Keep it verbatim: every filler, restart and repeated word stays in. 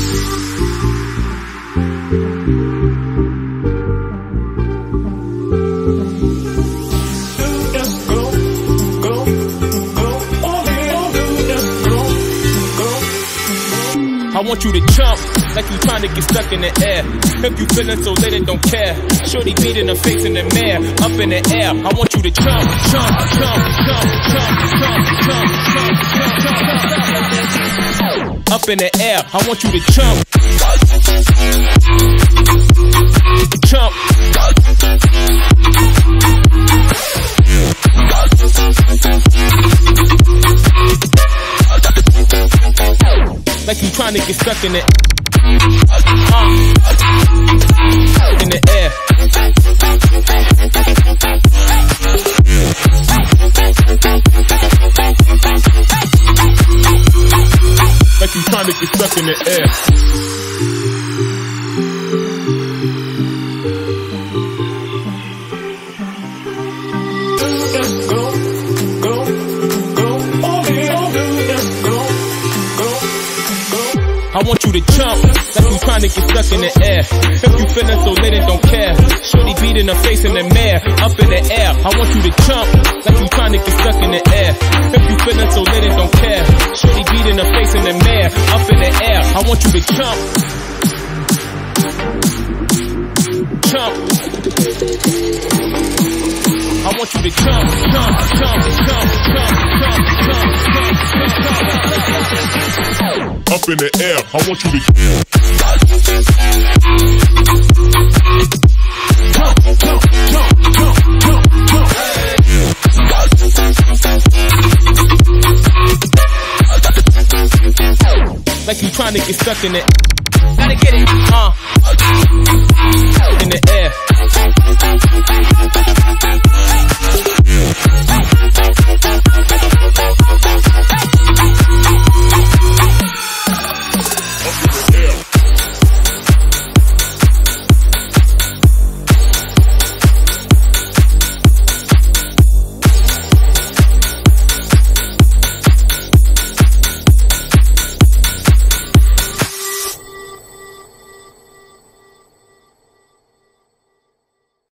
I want you to jump like you trying to get stuck in the air. If you feeling so lit, it don't care. Shorty beat in the face in the mirror, up in the air. I want you to jump, jump, jump, jump, jump, jump, jump, jump, jump. Up in the air, I want you to jump. Jump. Like you trying to get stuck in it. Uh, in the air. Like you trying to get stuck in the air. I want you to jump like you trying to get stuck in the air. If you feeling so lit, it don't care. Shorty beat in the face in the mirror, up in the air. I want you to jump like you trying to get stuck in the air. If you feeling so lit, it don't care. Shorty beat in the face in the mirror, up in the air. I want you to jump. Jump. I want you to jump, jump, jump, jump, jump, jump, jump, jump, jump. Up in the air, I want you to jump, jump, jump, jump, jump, jump. Like you trying to get stuck in it. Gotta get it, uh, in the air.